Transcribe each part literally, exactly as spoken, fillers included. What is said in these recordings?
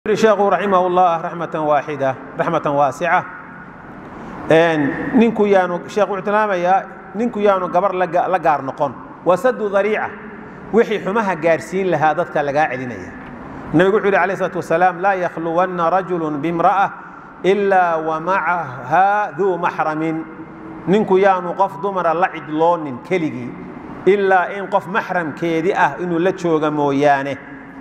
الشيخ رحمه الله رحمة واحدة رحمة واسعة إن نينكو يانو الشيخ اعتنام يا نينكو يانو قبر لقى لقار نقون وسد ذريعة وحي حماها جارسين لها ضدك لقى علينا النبي يقول عليه الصلاة والسلام لا يخلون رجل بامرأة إلا ومعها ذو محرم نينكو يانو قف دمر لعد لون كليجي إلا إن قف محرم كيدي أه إنه لتشوغ مويانه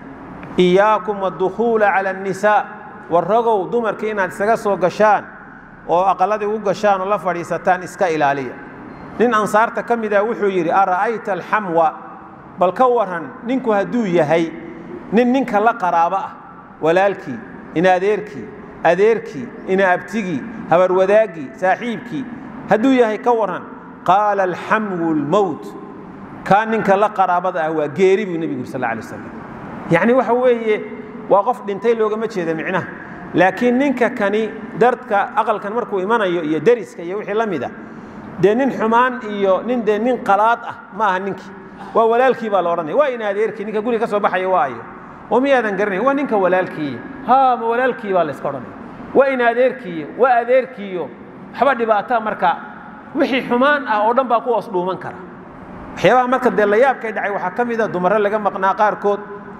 إياكم والدخول على النساء والرجو دمر كينا تسقسوا قشان وأقلدي وقشان الله فريستان إسكا إلالية نين أنصارت كم إذا وحيري أرأيت الحموى بل كورهن نينكو هدو يهي نين نينك لا قرابة ولالكي إن أديركي أديركي إن أبتغي هبر وذاقي ساحيبكي هدو يهي كورهن قال الحمو الموت كان نينك لا قرابة هو قريب النبي صلى الله عليه وسلم يعني وحوي وقف دنتي لوجا ما تشيده معناه لكن نينك كاني دردك أقل كان مركو إيمانا يدرس كي يوحي لمده ده نين حمان إيو نين ده نين قلاط ما هنينك وولالكي بالورني وين هذيرك نينك قولي كسر بحي وايو ومي هذا نقرني ونينك ولالكي ها ولالكي بالسكرني وين هذيرك وأذيركيو حبدي بقى مركا وحي حمان أودن باقو أصله منكر حيوان مركا دلياب كيدعي وحكم إذا دمر لقى مقناة قاركود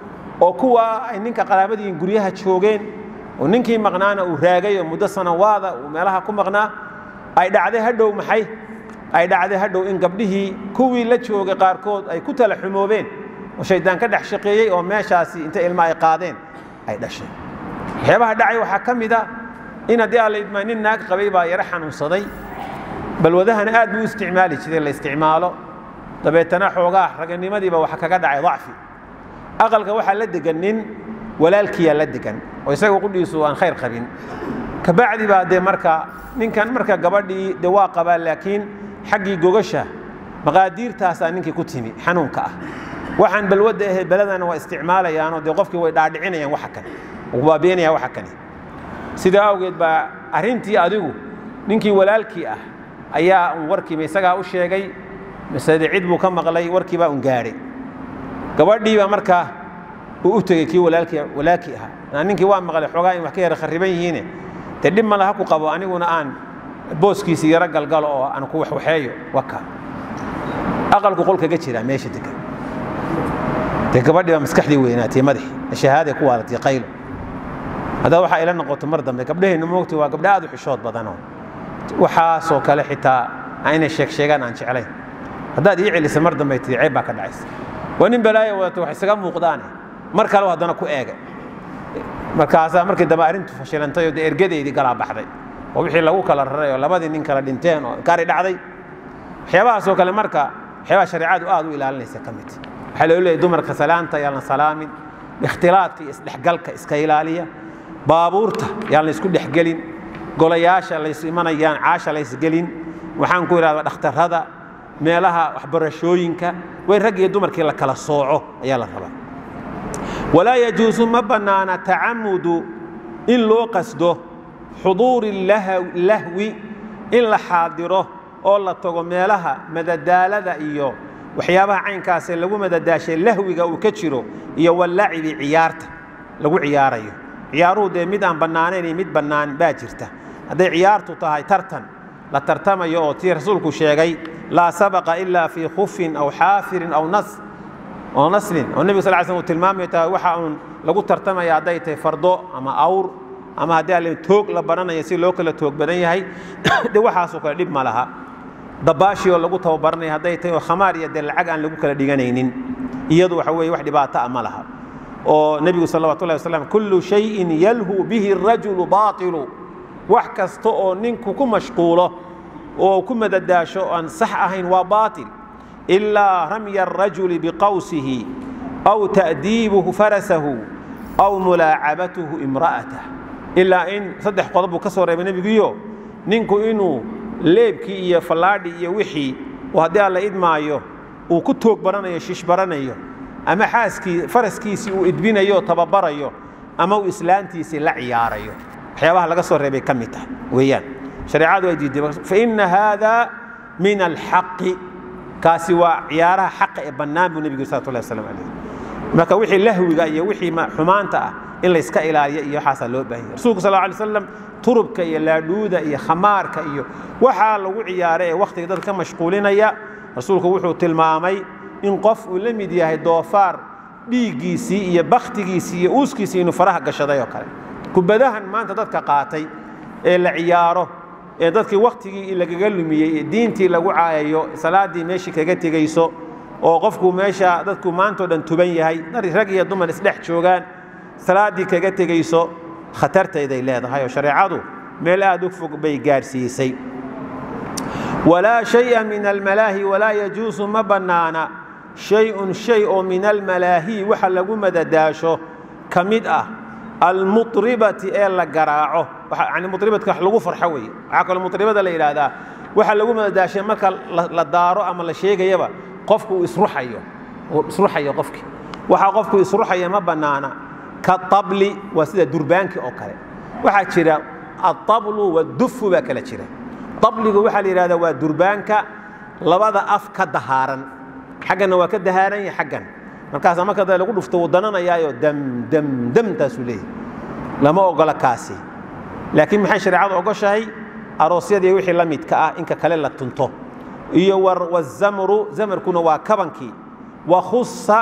oo kuwa ay ninka qalaabadii guriyaha joogeen oo ninkii maqnaana uu raagay muddo sanawaada uu meelaha ku maqnaa ay dhacday hadhow maxay ay dhacday hadhow in gabdhihii kuwii la joogay qaarkood ay ku tala xumoobeen oo shaydaan ka dhex shaqeeyay oo meeshaasi inta ilma ay qaadeen ay dhashay waxyaabaha dhacay waxa kamid ah in hadii aan la idmaanin naag qabay baa yara xanuunsaday bal wadahana aad buu isticmaali jiray la isticmaalo dabeetana xoogaa raganimadiiba waxa kaga dhacay dhacfi أقل واحد لدقنين ولا الكيا لدقن ويسوي قديسو عن خير خبين كبعد بعد مركا من كان مركا قبردي دواء قبل لكن حقي جوجشة مقادير تاسانين كتيمي حنون كأ وحن بالود بلدنا واستعماله يعني دقفك ويدعينا يعني وحكني وبابيني وحكني سيدا أوجد با أرنتي أديو نينكي ولا الكيا أيا وركي ميسجا وشيء جاي مسد عيد بكم مغلي وركي با أنجاري gabadhii baa markaa uu u tagay kii walaalkii walaalkii ahaa ninkii waa maqlay xogaa in wax ka yar khariban yihiin tadib ma laha ku qabo aniguna aan booskiisa yara galgal oo aan ku wax waxeeyo waka aqalku qolka ga jira meesha degan tay gabadhii baa maskaxdii weynaatay madax shahaada ku waalatay qaylo hada waxa ila noqoto mar dambe gabdhaheena moogtay waa gabdha aad u xishood badan waxa soo kale xitaa ayna sheeg sheegan aan jeclayn hadaad ii cilisay mar dambe tii ceeb baa ka dhacaysa ونين بلايا وتوحي سجام مقدانه مركل واحد أنا كوئجة مركاسا مركل دمارين تفشلن تيو ده إرجدي دي قلاب بحري وبيحيل لو كلا الرأي ولا بدي نين كلا دينتين كاري دعدي حيوان سو كلا مركا حيوان شريعات وآدو إلى الله سكمت حلو له دو مركا سلام تيالنا سلامين اختلاط كي إسلحجلك إسكايلالية بابورته يعني يسكون يحجلين قولياش اللي يسمعنا يان عاش اللي يسجلين وحن كورا اختار هذا meelaha waxbarashooyinka way rag iyo dumarkii la kala sooco ayaa la rabaa wala yajuusu mabnana ta'ammudu in loo qasdo xuduur lahwi in la xaadiro oo la tago meelaha madadaalada iyo waxyaabaha caynkaas ee lagu madadaashay lahwiga uu ka jiro iyo walaacibi ciyaarta lagu ciyaarayo ciyaaruhu mid aan banaanayn mid banaan baa jirta haday ciyaartu tahay tartan لا ترتمى يؤتي رسولك شيء لا سبق إلا في خف أو حافر أو نص أو نسل والنبي صلى الله عليه وسلم تلمام يتوحى لو ترتمى يا دايت فردو أما أور أما هذا اللي توك لبرنا يصير لوكل توك بدني هاي ده وحى سكر لب مالها ضباشي ولا قط وبرني هدايت وخمار يد العجان لو كل ديجانين يدو حوي واحد بعت أملها والنبي صلى الله عليه وسلم كل شيء يلهو به الرجل باطل وحكستو نينكو كمشغوله او كمدداشو ان صح اهين وباطل الا رمي الرجل بقوسه او تأديبه فرسه او ملاعبته امراته الا ان صدح قضبو كسو ريب نبيغيو نينكو انو ليبكي iyo falaadhi iyo wixii oo hadii la idmaayo uu ku toog baranayo shish baranayo ama xaaskii faraskiisi uu idbinayo tababarayo ama uu islaantiisi la ciyaarayo حيوان لقى صور ربي كميته ويان شريعة وجديد فإن هذا من الحق كاسوا عيارها حق ابن النبي صلى الله عليه وسلم ما كوحي لهوي جاي وحي ما حمانته إلا يسكا إلى يحاسا لو باهي رسولك صلى الله عليه وسلم تربك يا لادودا يا خمارك يا وحال وعياره وقت يقدر كم مشغولين يا رسولك وحو تلمامي إن قف ولم يديه دوفار dhiigiisii iyo bakhtigiisii iyo uuskiisii inuu faraha gashaday oo kale kubadahan maanta dadka qaatay ee la ciyaaro ee dadkii waqtigii lagaga lumiyay diintii lagu caayayo salaadii meeshii kaga tegayso oo qofku meesha dadku maanta dhan tuban yahay rag iyo dumar isdhex joogaan salaadii kaga tegayso khatarteeday leedahay oo shariicadu meel aad u fog bay gaarsiisay ولا شيء من الملاهي ولا يجوز ما بنانا شيء شيء من الملاهي وحلقوا مدداشو كمدأ المطربة إلا قراعه يعني مطربة كحلقوا فرحوي عقل المطربة اللي إلى هذا وحلقوا مدداشو ما كان لدارو أما لشيء يبا قفكوا يسرح أيه يسرح أيه قفك وحقفكوا يسرح أيه ما بنانا كالطبل وسيد دربانك أو كله وحشرا الطبل والدف وكله شرا طبل وحل إلى هذا ودربانك لبعض أفك دهارا حقنا وكد دهارا حقا مركز ما كذا لقول افتوضنا يا دم دم دم تسولي لما أقول كاسي لكن محن شريعة أقول شيء أروسيا دي وحي لميت كأ إنك كللا تنتو يور والزمر زمر كنا وكبنكي وخص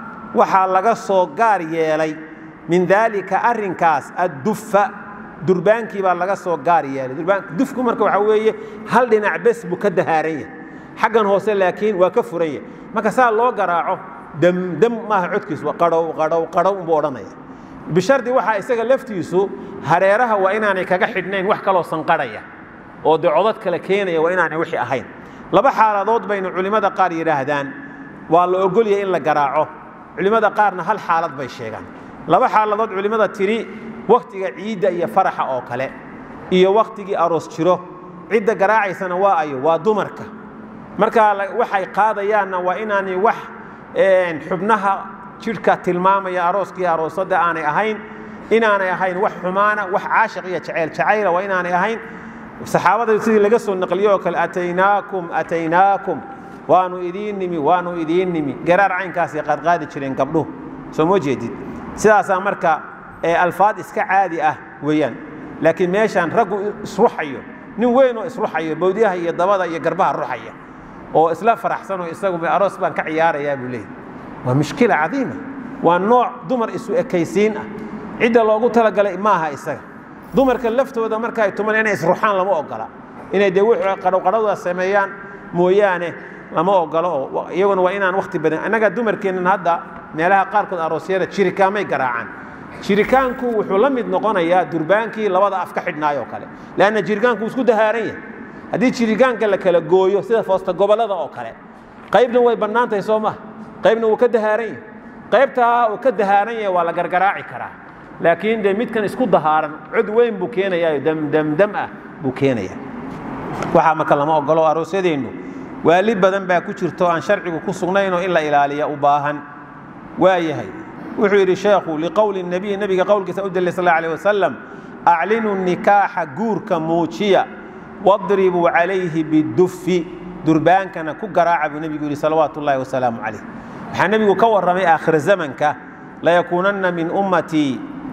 وحلقة صغار يلي من ذلك أرنكاس الدفة دربانكي بالله صغار يلي دربان دفكم مركب حويه هل دنا بس بكدهارية حقا هو لكن وكفرية ما كسر الله قراعه دم دم ما عدكس وقرو قرو قرو بورنايا بشرط واحد يسجل لفتيسو هريرها وإن أنا كجحدنين وح كلا صنقرية أو دعوات كلا كينيا وإن أنا وحي أهين لبا حالات بين علماء قاري رهدان والله أقول يا إلا قراعه علماء قارنا هل حالات بيشيغان لبا حالات علماء تري وقت عيد يا فرح أو كلا يا وقت أروس شرو عيد قراعي سنوات أيوة ودمرك marka waxay qaadayaan waa inaanay wax een xubnaha jirka tilmaamaya arooskii aroosada aanay ahayn inaanay ahayn wax xumaana wax caashiq iyo jacayl jacayl waa inaanay ahayn saxaabada sidii laga soo naqliyo kale ataynakum ataynakum waanu idiin nimi waanu idiin nimi garaar caynkaas ay qad qaadi jireen gabdhuhu soo ma jeedid sidaas marka ee alfaad iska caadi ah weeyaan laakiin meeshan ragu isruxayo nin weyn oo isruxayo boodiyaha iyo dabada iyo garbaha ruxaya oo isla faraxsan oo isagu bi aroos baan ka ciyaaraya buu leeyahay waa mushkila cadiima waa nooc dumar isu ekaysiin ah cid loogu talagalay maaha isaga dumarka laftooda marka ay tuman inay isruxaan lama ogola inay de wixii qaraw qarawda sameeyaan mooyaane lama ogola oo iyaguna waa inaan waqti badan anaga dumarkeenna hadda meelaha qaar kood aroosyada jirikaamay garaacaan jirikaanku wuxuu la mid noqonayaa durbaankii labada af ka xidhnaayo kale laana jirikaanku isku dahaaran yahay haddii jirikaanka la kala gooyo sida foosta gobolada oo kale qaybna way bannaantahay soo ma qaybna uu ka dahaaran yahay qaybta uu ka dahaaran yahay waa la gargaraaci karaa laakiin de midkan isku dahaaran cud weyn buu keenayaa dam dam dam ah buu keenayaa waxa ma kala ma ogolo aroosadeenu waali badan baa ku jirto aan sharcigu ku sugnayn oo in la ilaaliyo u baahan waayahay wuxuu yiri sheekhu liqawli nabi nabiga qawlkiisa u dalay sallallahu alayhi wasallam a'linu nikaha guurka muujiya واضربوا عليه بالدف دربان كان كقراع ابو النبي يقول صلوات الله وسلامه عليه النبي كورمي اخر الزمن ك لا يكونن من امتي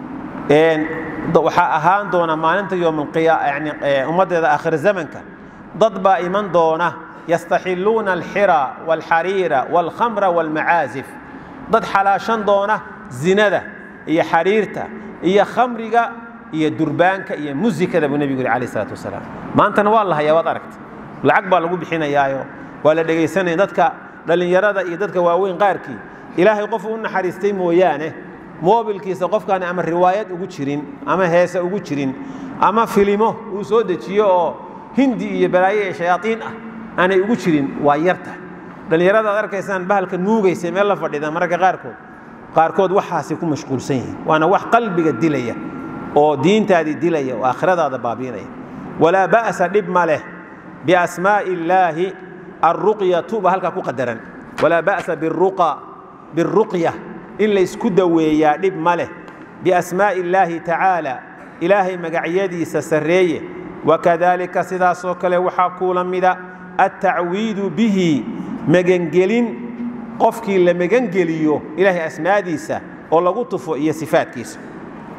ان وحا اهان دونا مالنت يوم القيامه يعني امتي اخر الزمن ك ضد ايمان دونا يستحلون الحرى والحرير والخمر والمعازف ضد حلاشان دونا زنده هي حريرته هي خمرغا iyo durbaanka iyo muusikada buu nabiga عليه الصلاه والسلام maantana waa la hayaa wad aragtay lacag baa lagu bixinayaayo waa la dhageysanay dadka dhalinyarada iyo dadka waaweyn qaarkii ilaahay qof uu naxariistay mooyaane moobilkiisa qofkaan ama riwaayad ugu jirin ama heesa ugu jirin ama filimo uu soo dejiyo oo hindi iyo balaaye shayaatiin ah aanay ugu jirin waa yarta dhalinyarada arkaysan bahalka nuugaysa meel la fadhida marka qaarkood qaarkood waxaasi ku mashquulsan yihiin waana wax qalbiga dilaya oo diintaadi dilaya oo aakhiradaada baabiinaya ولا بأس دب ماله بأسماء الله الرقية بهلك قدرا ولا بأس بالرقى بالرقية إلا يسكدوا يا دب ماله بأسماء الله تعالى إلهي مقعيدي سسرية وكذلك سدا سوكله وحاكولا مدا التعويد به مجنجلين قفكي لمجنجليو إلهي أسماء ديسة والله قطفوا هي صفات كيس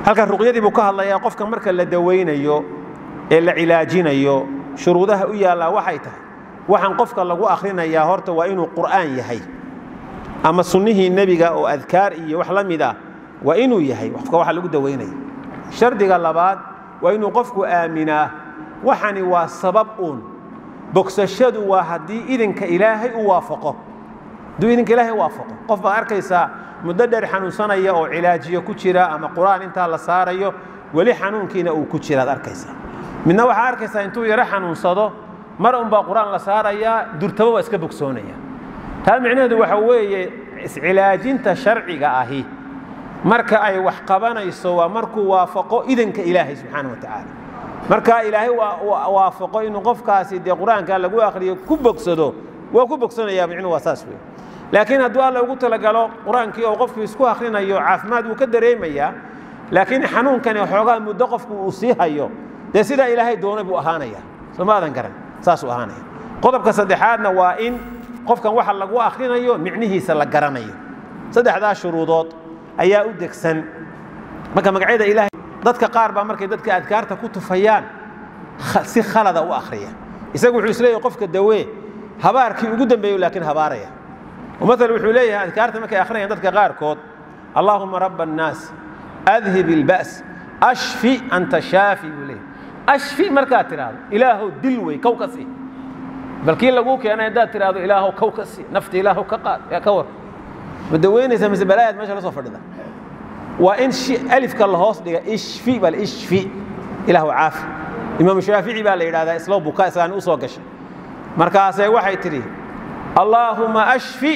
halka ruqyadii buu ka hadlayaa qofka marka la daweynayo ee la cilaajinayo shuruudaha u yaala waxay tahay waxaan qofka lagu akhrinayaa horta waa inuu qur'aan yahay ama sunnihii nabiga oo adkaar iyo wax la mid ah waa inuu yahay qofka waxa lagu daweynayo shardiga labaad waa inuu qofku aaminaa waxani waa sabab uun bogsashadu waa haddii idinka ilaahay u waafaqo duu idinka ilaahay waafaqo qof baa arkaysaa muddo dheer xanuunsanaya oo cilaajiyo ku jira ama qur'aan intaa la saarayo weli xanuunkiina uu ku jiraad arkaysaa midna waxaa arkaysaa intuu yaro xanuunsado mar un baa qur'aan la saarayaa durtaba waa iska bogsoonaya taa micnaheedu waxa weeye iscilaajinta sharciga ahi marka ay wax qabanayso waa markuu waafaqo idinka ilaahay subxaanahu wa tacaala marka ilaahay waafaqo inuu qofkaasi dee qur'aanka lagu akhriyo ku bogsado waa ku bogsanayaa micnuhu waa saas weeye laakiin hadduu alla ugu talagalo qur'aankii oo qofku isku akhrinayo caafimaad wuu ka dareemayaa laakiin xanuunkani xoogaa muddo qofku uu sii hayo dee sidaa ilaahay doonay buu ahaanaya soo ma aadan garan saasuu ahaanaya qodobka saddexaadna waa in qofkan waxa lagu akhrinayo micnihiisa la garanayo saddexdaa shuruudood ayaa u degsan marka magacyada ilaahay dadka qaar baa markay dadka adkaarta ku tufayaan si khalada u akhriya isagu wuxuu isleeyahay qofka dawee habaarkii ugu dambeeyo laakiin habaaraya ومثل وحوليها أذكارت مكي أخرين ضدك غار كود اللهم رب الناس أذهب البأس أشفي أنت شافي وليه أشفي مركات تراد إله دلوي كوكسي بل كي لقوك أنا يدات تراد إله كوكسي نفت إله كقاد يا كور بدويني سمس بلايات ما شاء الله صفر ده وإن شي ألف كالهوس دي إشفي بل إشفي إله عافي إمام الشافعي بالي هذا إسلام بكاء سان أسوقش مركاسي وحي تري اللهم أشفي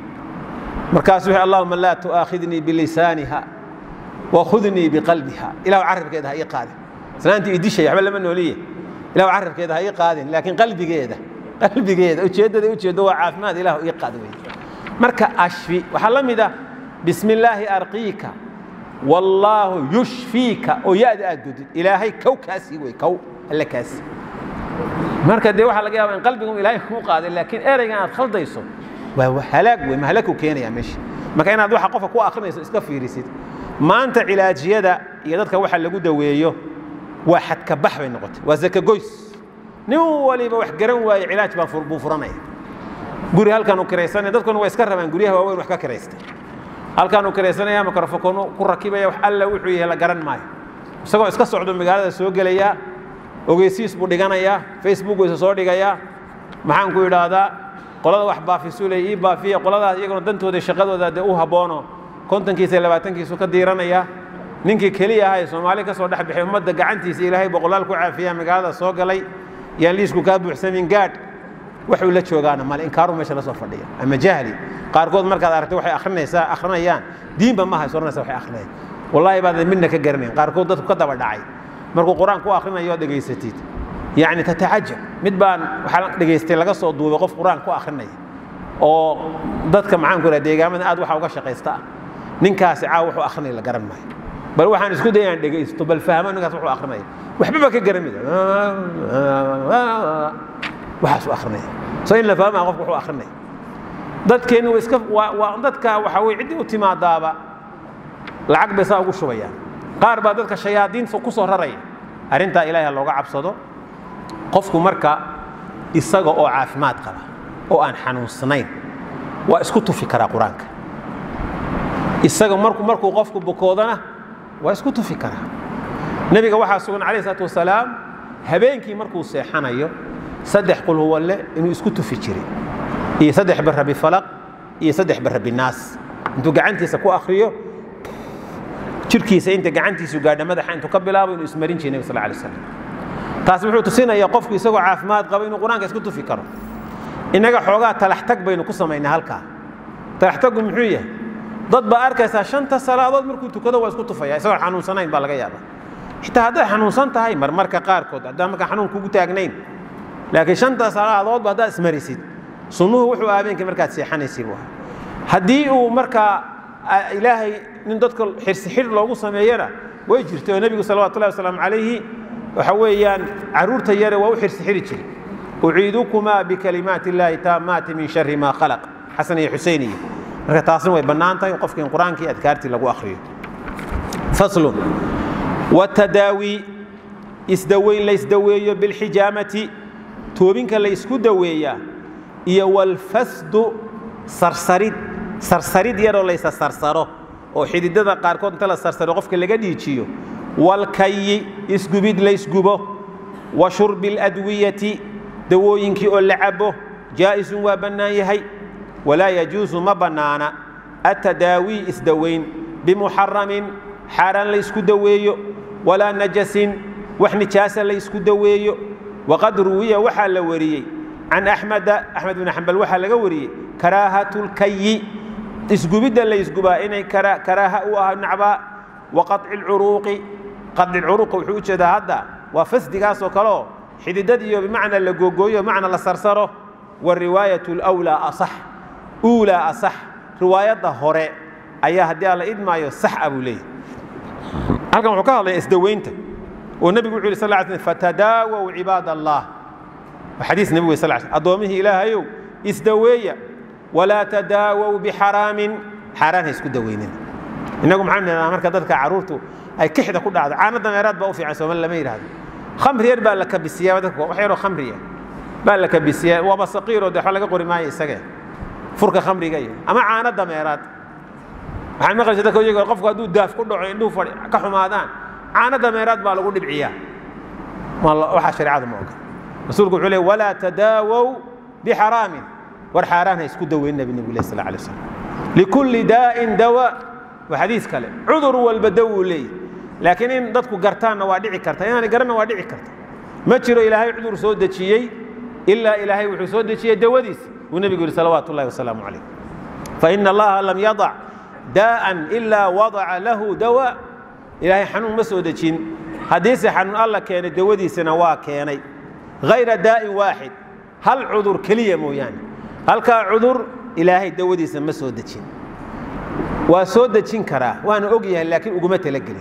مركاسه اللهم لا تؤاخذني بلسانها وخذني بقلبها إلى عرف كده هي قادم سنانتي إدي شيء عمل منه ليه إلى عرف كده هي قادم لكن قلبي كده قلبي كده وشيد ده وشيد ده عاف ما إله يقادم مركا أشفي وحلمي ده بسم الله أرقيك والله يشفيك ويأدي أجد إلهي كو كاسي ويكو إلا كاسي marka de waxa laga yaabaa in qalbigu ilaahay ku qaaday laakiin erayga aad khaldayso waa halaag way mahalku keenaya meesha marka inaad waxa qofka ku akhrinayso iska fiirisid maanta cilaajiyada iyo dadka waxa lagu daweeyo waa xad ka bax bay noqotay waa zaka goys nin waliba wax garan waay cilaaj baa buu furanaya guri halkan uu kireysanay dadkuna way iska rabaan guriyaha waaweyn wax ka kireystay halkan uu kireysanaya mikrofoono ku rakibaya wax alla wuxuu yahay la garan maayo isagoo iska socdo magaalada soo galaya ogeysiis buu dhiganayaa Facebook way soo dhigayaa maxaan ku yiraahdaa qolada wax baafisulay ii baafiya qolada iyaguna dantooda shaqadooda u haboono kontonkiisa labaatankiisa ka diiranaya ninkii kaliya ahay Soomaali ka soo dhaxbixay ummadda gacantiisa Ilaahay boqolaal ku caafiya magaalada soo galay yaan liisku ka buuxsamin gaad wuxuu la joogaana mal in kaaru meesha la soo fadhiya ama jahli qaarkood markaad aragtay waxay akhrinaysaa akhrinayaan diinba ma hay soornaysaa waxay akhrinayaan wallahi baad midna ka garanay qaarkood dadku ka daba dhacay markuu quraan ku akhrinayo dhageysatid yaani tatacajab mid baan waxa dhageystay laga soo duubay qof quraan ku akhrinaya oo dadka macaan ku radeegaamada aad waxa uga shaqeysta ninkaasi caaw wuxuu akhrinay la garan maayo bal waxaan isku dayaan dhageysto bal fahmo ninkaas wuxuu akhrinay waxba ba ka garanay waxa soo akhrinay soo in la fahmo qofku wuxuu akhrinay dadkeenu iska waa dadka waxa way cid u timaadaaba lacag bay saa ugu shubayaan qaar baa dadka shayaadiin ku soo raray arinta ilaahay looga cabsado qofku marka isaga oo caafimaad qaba oo aan xanuunsanayn waa isku tufi kara quraanka isaga markuu markuu qofku bukoodana waa isku tufi kara nabiga waxa sugan kaleey salaatu wasalaam habeenkii markuu seexanayo saddex qul huwa la inuu isku tufi jiray iyo saddex bar rabbi falaq iyo saddex bar rabbi naas intuu gacantiisa ku akhriyo jirkiisa inta gacantiisu gaadha madaxa intuu ka bilaabo inuu ismarin jiray nabiga sallallahu alayhi wasallam taas wuxuu tusinayaa qofku isagoo caafimaad qaba inuu quraanka isku tufi karo inaga xoogaa talax tag baynu ku sameeynaa halka talax tagu muxuu yahay dad ba arkaysa shanta salaadood markuu tukado waa isku tufaya isagoo xanuunsanayn baa laga yaabaa xitaa haday xanuunsan tahay marmarka qaarkood hadaa marka xanuun kugu taagnayn laakiin shanta salaadood ba hadaa ismarisid sunnuhu wuxuu aabeynka markaad seexanaysid waa hadii uu marka ilaahay nin dadka xirsi xir loogu sameeyana way jirtay nabiga sallallahu alayhi wasallam alayhi waxa weeyaan caruurta yare waa u xirsi xiri jiray uciidukuma bikalimaati llahi taamati min sharri ma khalaq hasan iyo xuseyni marka taasna way banaantahay qofkii quraanka adkaarti lagu akhriyo فصل والتداوي إسدوين ليس دوية بالحجامة توبينك ليس كدوية إيا والفسد صرصريد صرصريد يرو ليس صرصره oo xididada qaarkood inta la sarsaro qofka laga dhiijiyo wal kay isgubid la isgubo wa shurbil adwiyati dawooyinki oo la cabo jaa'iz wa banaan yahay wala yajuzu ma banaana atadawi isdawayn bimuharramin haran la isku daweeyo wala najasin wax nijaasa la isku daweeyo waqad ruwiya waxa la wariyay an ahmad ahmad ibn hanbal waxa laga wariyay karahatul kay isgubida la isguba inay kara karaha u ah nacba waqat' al-uruq qad al-uruq wuxuu jeeda hada wa fasdigaas oo kale xididad iyo bimaana la googooyo macna la sarsaro wa riwayatu al-awla asah ula asah riwayada hore ayaa hadii la idmaayo sax abu leey halkan wuxuu ka hadlay isdaweynta oo nabigu wuxuu sallallahu alayhi wasallam fatadawu ibadallah wa hadith nabigu sallallahu alayhi wasallam adoomihi ilaahayo isdaweeya ولا تداووا بحرام حرام اسكو دوينين انكم معنا marka dadka caruurtu ay kixda ku dhacdo caanada meeraad baa u fiican Soomaaliya lama yiraahdo khamriyeer baa la ka bisiyaa dadka wax yar oo khamriya baa la ka bisiyaa waba saqiiro waxa laga qori maayo isaga furka khamriga iyo ama caanada meeraad waxaan maqlay dadka iyaga qofku haduu daaf ku dhaco indhu fadhi ka xumaadaan caanada meeraad baa lagu dhibciyaa wallahi waxa shariicada ma oga rasuulku wuxuu leeyahay wala tadaawu biharamin ورحاران يسكو دوين النبي النبي صلى الله عليه وسلم لكل داء دواء وحديث كلام عذر والبدو لي لكن إن ضدكو قرتان وادعي كرتا يعني قرنا وادعي كرتا ما تشيروا إلهي عذر سودة شيء إلا إلهي وحسودة شيء دواديس والنبي يقول صلوات الله وسلامه عليه فإن الله لم يضع داء إلا وضع له دواء إلهي حنون مسودة شيء حديث حنون الله كان دواديس نوا كياني غير داء واحد هل عذر كلية مو يعني halka cudur ilaahay dawadiisa ma soo dajin waa soo dajin kara waana og yahay laakiin uguma talagelin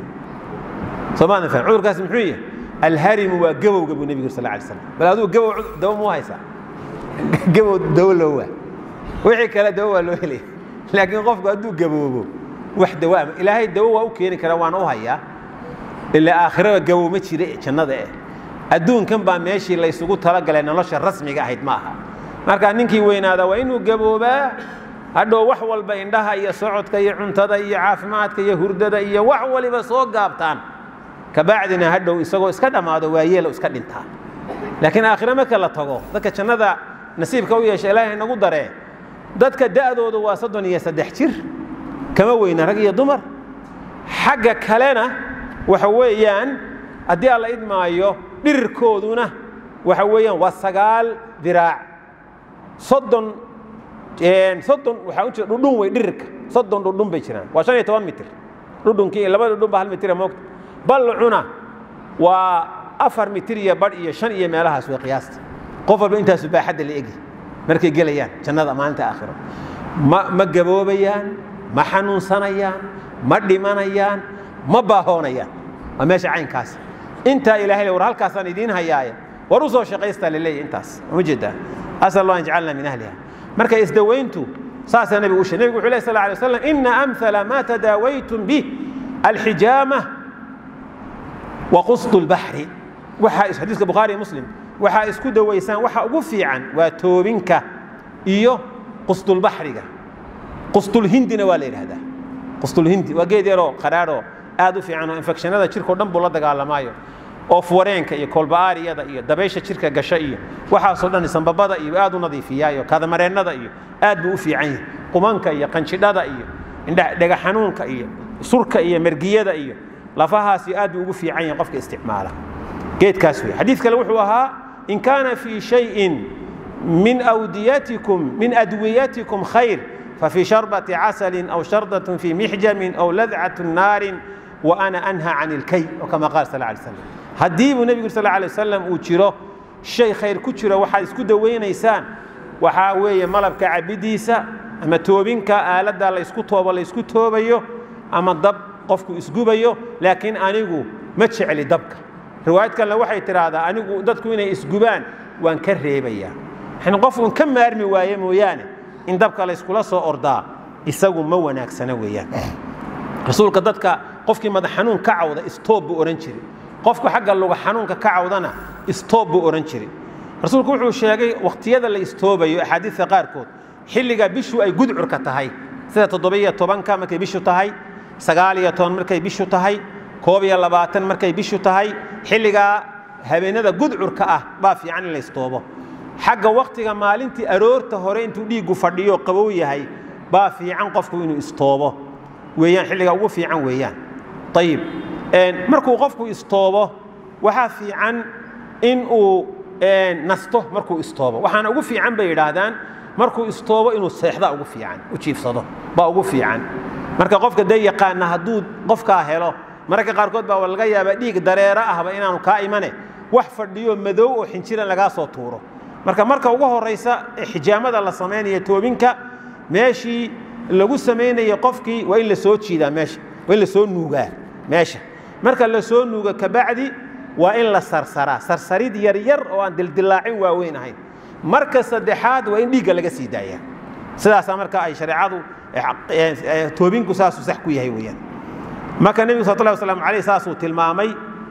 sabana fa cudurkaas muxuu yahay alharim waa gabowga buu nabiga sallallahu alayhi wasallam bal aduu gabow dawo mu haysa gabow dawo loo wixii kala dawo loo helay laakiin qofku aduu gabowgo wax dawo ilaahay dawo waa u keeni kara waana u hayaa ila aakhirada gabow ma jira jannada ee adduunkan baa meeshii la isugu tala galay nolosha rasmiga ahayd ma aha marka ninkii weynaada waa inuu gabooba hadhow wax walba indhaha iyo socodka iyo cuntada iyo caafimaadka iyo hurdada iyo wax waliba soo gaabtaan ka baacdina hadhow isagoo iska dhamaado waa yeelo iska dhintaa laakiin aakhira marka la tago dadka jannada nasiibka u yeeshay ilaahay nagu daree dadka da'doodu waa soddon iyo saddex jir kama weyna rag iyo dumar xagga kalena waxa weeyaan haddii alla idmaayo dhirkooduna waxa weeyaan waa sagaal diraac صدن إن صدن وحاولت ردون ويدرك صدن ردون بيشنا وعشان يتوان متر ردون كي لما ردون بحال متر موقت بلعنا وأفر متر يا بر يا شن يا مالها سوى قياس قفر بنت سباح حد اللي يجي مركي جليان كان هذا ما أنت آخره ما ما جابوا بيان ما حنون صنيان ما دمانيان ما باهونيان ما ماشي عين كاس أنت إلهي ورهال كاسان يدين هيايا ورسول شقيست للي أنتاس مجدا أسأل الله أن يجعلنا من أهلها مركا إسدوينتو ساس النبي وش النبي عليه الصلاة عليه وسلم إن أمثل ما تداويتم به الحجامة وقسط البحر وحا حديث البخاري مسلم وحا اسكو دويسان وحا أقفي عن وتوبنك إيو قسط البحر قسط الهند نوالي هذا قسط الهند وقيد يرو قرارو آدو في عنه انفكشن هذا شركو دنبو لدق على مايو oo fuwareenka iyo kolbaariyada iyo dabaysha jirka gasha iyo waxa soo dhan sanbabada iyo aad u nadiifiyaa kada mareenada iyo aad buu u fiican yahay qumanka iyo qanjidhada iyo indha dhaga xanuunka iyo surka iyo margiyada iyo lafahaas aad buu ugu fiican yahay qofka isticmaala geedkaas weey xadiis kale wuxuu ahaa in kana fi shay'in min awdiyatikum min adwiyatikum khayr fa fi sharbati asalin aw shardatun fi mihjamin aw lad'atun narin wa ana anha 'anil kay kama qala sallallahu alayhi wasallam هديب النبي صلى الله عليه وسلم وجيره شيء خير كجرا waxa isku daweynaysan waxa weeye malabka cabdiisa ama toobinka aalada la isku toobo la isku toobayo ama dab qofku isgubayo laakiin anigu ma jeceli dabka riwaayadkan waxay tiraahdaa anigu dadku inay isgubaan waan ka reebaya xin qofku ka maarmi waaye mooyaane in dabka la isku la soo ordaa isagu ma wanaagsana weeyaan rasuulka dadka qofkii madax xanuun ka cawda stop buu oran jiray qofku xagga luga xanuunka ka cawdana stop buu oran jiray rasuulku wuxuu sheegay waqtiyada la istoobayo axaadiista qaarkood xilliga bishu ay gudcurka tahay sida toddoba iyo tobanka markay bishu tahay sagaal iyo toban markay bishu tahay koob iyo labaatan markay bishu tahay xilliga habeenada gudcurka ah baa fiican in la istoobo xagga waqtiga maalintii aroorta hore intuu dhiigu fadhiyo qabow yahay baa fiican qofku inuu istoobo weeyaan xilliga ugu fiican weeyaan طيب een markuu qofku istoobo waxa fiican in uu een nasto markuu istoobo waxaana ugu fiican bay yiraahdaan markuu istoobo inuu seexda ugu fiican u jiifsado baa ugu fiican marka qofka day yaqaan haduu qofka helo marka qaarkood baa laga yaabaa dhiig dareera ahba inaanu ka imane wax fadhiyo madow oo xinjiran laga soo tuuro marka marka ugu horeysa xijaamada la sameeyo toobinka meeshii lagu sameeyo qofkii waa in la soo jiidaa meesha waa in la soo nuugaa meesha marka la soo nuuga ka bacdi waa in la sarsara sarsarid yar yar oo aan dildilaacin waaweyn ahayn marka saddexaad waa in dhiiga laga sii daayaa sidaas marka ay shariicadu toobinku saas sax ku yahay weeyaan marka nabiga sallallahu alayhi wasallam saasuu tilmaamay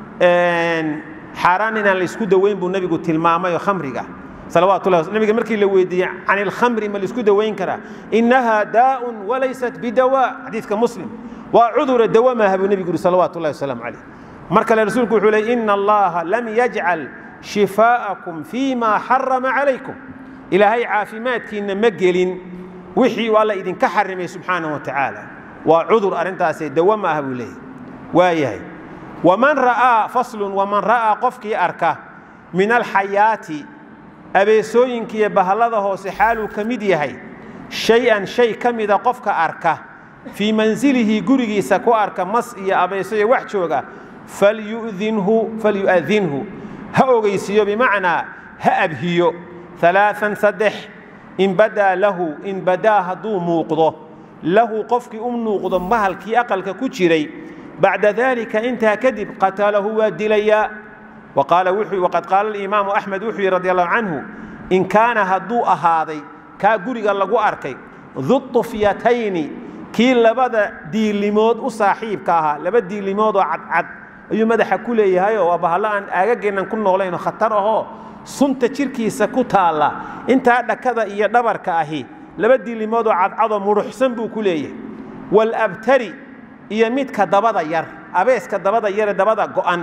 een xaraan inaan la isku daweyn buu nabigu tilmaamay oo khamriga صلوات الله النبي مركي لو ويدي عن الخمر ما لسكو دوين كرا إنها داء وليست بدواء حديث كمسلم وعذر الدواء ما هب النبي يقول صلوات الله والسلام عليه مركي لرسولك يقول إن الله لم يجعل شفاءكم فيما حرم عليكم إلى هي عافمات كين مجلين وحي والله إذن كحرمي سبحانه وتعالى وعذر أرنتا سي دواء ما هب إليه وياي ومن رأى فصل ومن رأى قفك أركه من الحياة abeesooyinkiiyo bahalada hoose xaaluu ka mid yahay shay-an shay ka mida qofka arka fii manzilihi gurigiisa ku arka mas iyo abeeso iyo wax jooga falyu'dinhu falyu'adinhu ha ogeysiiyo bimacnaa ha abhiyo ثلاثا saddex in badaa lahu in badaa hadduu muuqdo lahu qofkii u muuqdo bahalkii aqalka ku jiray bacda dalika intaa kadib qatalahu waa dilayaa وقال وحي وقد قال الإمام أحمد وحي رضي الله عنه إن كان هدو أهاضي كاقوري اللقو أركي ذو الطفيتين كي لبدا دي لمود وصاحب كاها لبدا دي لمود وعد عد أيو مدى حكولي هاي وبهلا أن أجاقنا نكون نغلين خطره سنت تشيركي سكوتا الله انت هذا كذا إيا دبر كاهي لبدا دي لمود وعد عد مرحسن بكولي والأبتري إيا ميت كدبدا ير أبيس كدبدا ير دبدا قوان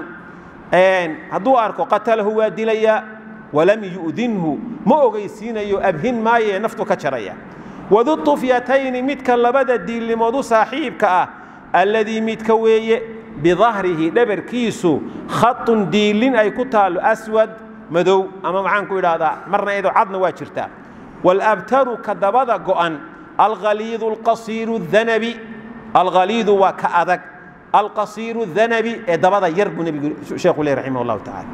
ان هدو اركو قتله وادليا ولم يؤذنه ما اوغيسين يو ابهن ماي نفتو كجريا وذو الطفيتين متك لبدا ديل لمودو صاحبك الذي متكوي بظهره دبر كيسو خط ديلين اي كتال اسود مدو اما معانكو هذا مرنا ايدو عدنا واجرتا والابتر كدبدا قوان الغليظ القصير الذنبي الغليظ وكأذك القصير الذنبي دبدا يرب النبي شيخ الله رحمه الله تعالى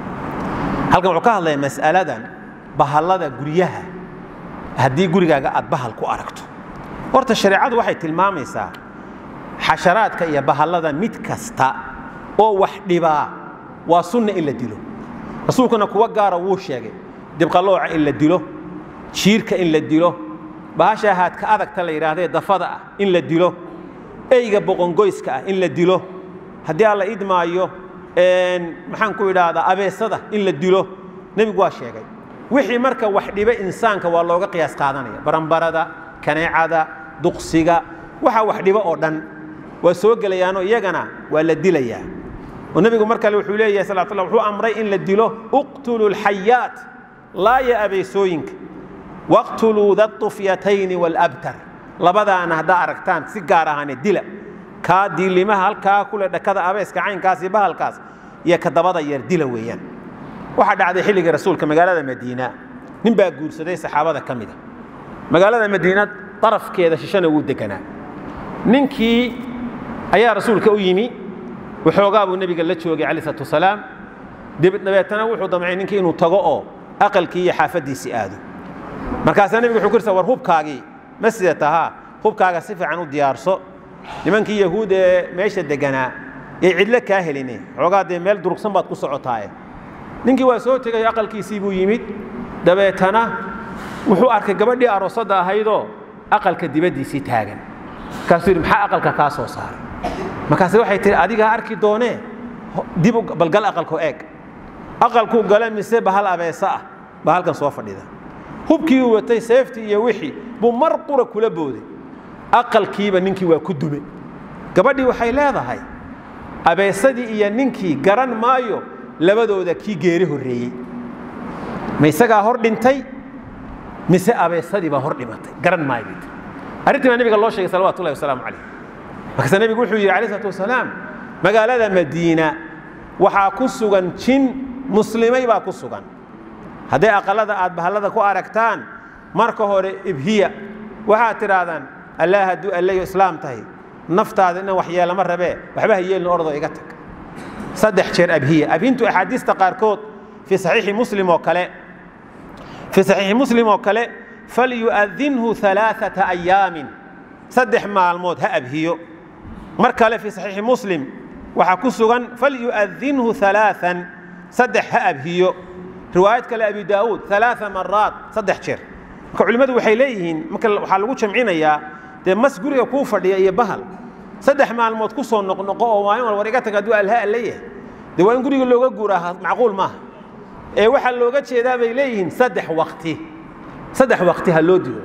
halkan wuxuu ka hadlay mas'aladan bahalada guriyaha hadii gurigaaga aad bahal ku aragto horta shariicadu waxay tilmaamaysaa xasharaadka iyo bahalada mid kasta oo wax dhiba waa sunna in la dilo rasuulkuna kuwa gaar ah wuu sheegay dibqalooca in la dilo jiirka in la dilo bahasha haadka adagta la yiraahdo dafada ah in la dilo eyga boqongoyska ah in la dilo hadii alla idmaayo een maxaan ku yiraahdaa abeesada in la dilo nabigu waa sheegay wixii marka wax dhiba insaanka waa looga qiyaas qaadanaya baranbarada kaneecada duqsiga waxa wax dhiba oo dhan waa soo galayaano iyagana waa la dilayaa oo nabigu marka wuxuu leeyahay sallallahu alayhi wuxuu amray in la dilo uqtulul hayat la ya abeesooyinka waqtulu dhatufiyatayn wal abtar labadaana hada aragtaan si gaar ahaan dila ka diilimaha halka kula dhakada abeeska caynkaas iyo bahalkaas iyo ka dabada yar dila weeyaan waxa dhacday xilliga rasuulka magaalada Madiina nin baa guursaday saxaabada kamida magaalada Madiina tarafkeeda shishana uu deganaa ninkii ayaa rasuulka u yimi wuxuu uu nabiga la joogay kaleey salatu salaam dib nabeetana wuxuu damcay ninkii inuu tago oo aqalkii iyo xaafadiisi aado markaas nabiga wuxuu kursa war hubkaagii masjidataha hubkaaga si fiican u diyaarso nimankii yahuud ee meesha deganaa ay cidla ka helinay xogaade meel durugsan baad ku socotaay ninkii waa soo tagay aqalkiisii buu yimid dabeetana wuxuu arkay gabadhii aroosada ahaydoo aqalka dibadiisii taagan kaasir maxaa aqalka ka soo saaray markaas waxay tiri adiga arki doonee dib balgal aqalku eeg aqalku gala mise bahal abeesa ah bahalkan soo fadhida hubkii uu watay safety iyo wixii buu mar qura kula booday aqalkiiba ninkii waa ku dumay gabadhii waxay leedahay abeesadii iyo ninkii garan maayo labadooda kii geeri horeeyay ma isagaa hor dhintay mise abeesadii baa hor dhimatay garan maayo arrintii nabiga loo sheegay salawaatu ullaahi wasalaamu calayh markaas nabigu wuxuu yidhi calayhi salaatu wasalaam magaalada madiina waxaa ku sugan jin muslimay baa ku sugan hadday aqalada aad bahallada ku aragtaan marka hore ibhiya waxaad tidhaahdaan allah hadduu allayo islaam tahay naftaada inaan waxyeelo ma rabee waxba ha yeelin ordoo iga tag saddex jeer abhiya abhintu axaadiista qaarkood fi saxiixi muslim oo kale fi saxiixi muslim oo kale falyu'adinhu alaaata ayaamin saddex maalmood ha abhiyo mar kale fi saxiixi muslim waxaa ku sugan falyu'adinhu alaaan saddex ha abhiyo riwaayad kale abi daawuud alaaa maraat saddex jeer marka culimmadu waxay leeyihiin marka waxaa lagu jamcinayaa dee mas guriga kuu fadhiya iyo bahal saddex maalmood ku soo noqnoqo oo maalin wal war iga tag hadduu alha leeyahay dee waa in guriga looga guuraa macquul maaha ee waxaa looga jeedaa bay leeyihiin saddex waqti saddex waqti ha loo digo